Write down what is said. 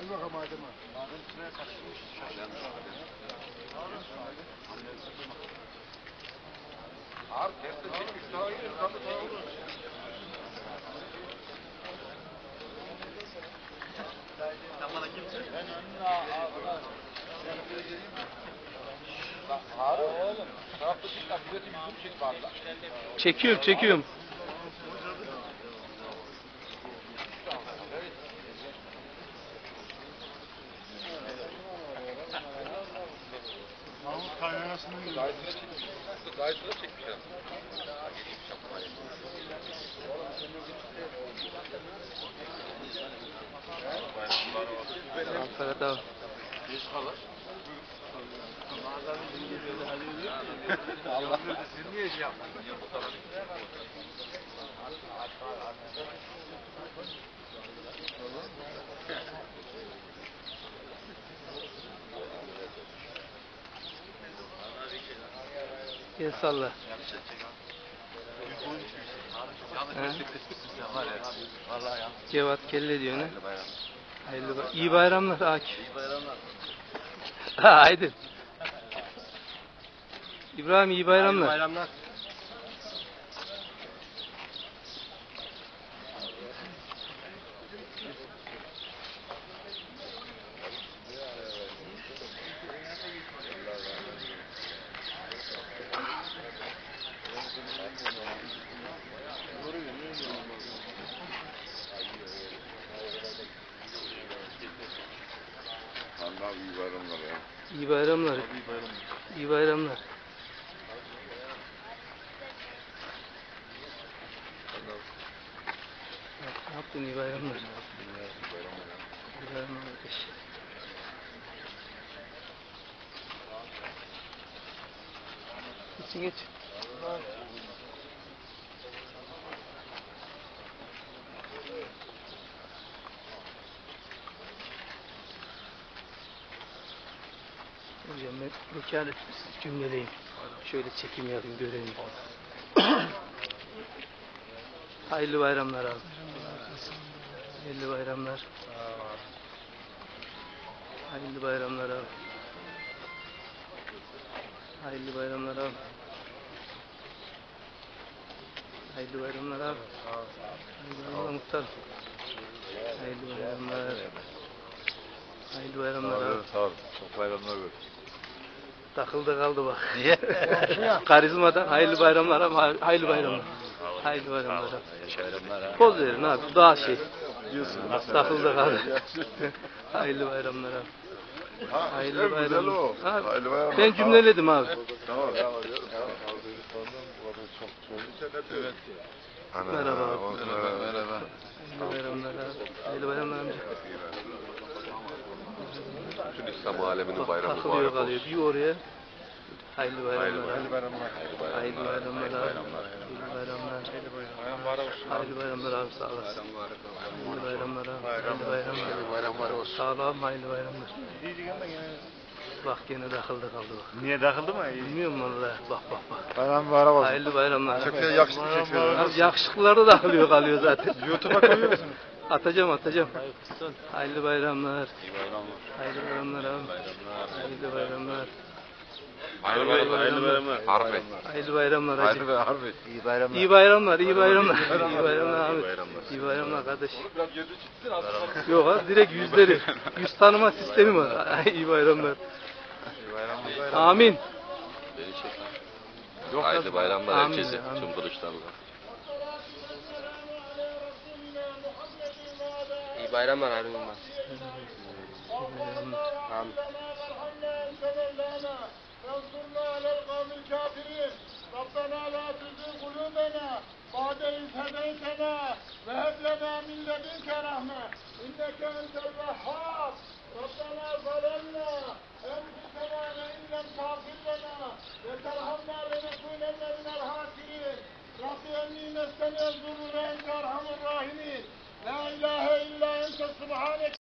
Çekiyorum, çekiyorum. Dayısını çekmişler. Ferhat abi. Allah sen niye şey yapmadın? Gel salla. Cevat kelle diyor ne? İyi bayramlar Akif. İyi bayramlar. Aydın. İbrahim iyi bayramlar. Bayramlar. Allah iyi bayramlar ya. İyi bayramlar. İyi bayramlar. Ne yaptın iyi bayramlar? İyi bayramlar kardeş. Geçin geç. Hocam ben vekalet cümleleyim. Şöyle çekim yapayım görelim. Hayırlı bayramlar abi. Hayırlı bayramlar. Hayırlı bayramlar abi. Hayırlı bayramlar abi. Hayırlı bayramlar abi. Hayırlı bayramlar muhtar. Hayırlı bayramlar. Hayırlı bayramlar abi. Sağ ol. Çok bayramlar gör. Takıldı kaldı bak. Niye? Karizmadan hayırlı bayramlar abi. Hayırlı bayramlar. Hayırlı bayramlar abi. Bayramlar ha. Poz verin abi. Daha şey. Diyorsun. Takıldı kaldı. Hayırlı bayramlar abi. Hayırlı bayramlar. Abi, Hayırlı bayramlar. ben cümleledim abi. Tamam. Evet. Merhaba abi. Merhaba. Hayırlı bayramlar abi. Hayırlı bayramlar amca. Bütün İslam aleminin bayramı Takılıyor mübarek kalıyor. olsun. Bir oraya. Hayırlı bayramlar. Hayırlı bayramlar. Hayırlı bayramlar abi. Hayırlı bayramlar. Hayırlı bayramlar abi sağ olasın. Hayırlı bayramlar abi. Hayırlı bayramlar. Sağ ol abi hayırlı bayramlar. Bak gene takıldı kaldı bak. Niye takıldı mı? Bilmiyorum vallahi. Bak. Bayram mübarek olsun. Hayırlı bayramlar. Çok yakışıklı çekiyorlar. Abi yakışıklılar da takılıyor kalıyor zaten. YouTube'a koyuyor musun? Atacağım. Hayırlı bayramlar. Hayırlı bayramlar abi. Hayırlı bayramlar. Hayırlı bayramlar. Harbi. Hayırlı bayramlar hacı. Harbi. İyi bayramlar. İyi bayramlar. İyi bayramlar abi. İyi bayramlar kardeş. Yok abi direkt yüzleri. Yüz tanıma sistemi var. İyi bayramlar. Amin. Hayırlı bayramlar Amin, herkese. amin. Tüm kılıçlarla. İyi bayramlar abi. Amin. وانصرنا على القوم الكافرين ربنا لا تزغ قلوبنا بعد إذ هديتنا وهب لنا من لدنك رحمة إنك أنت الوهاب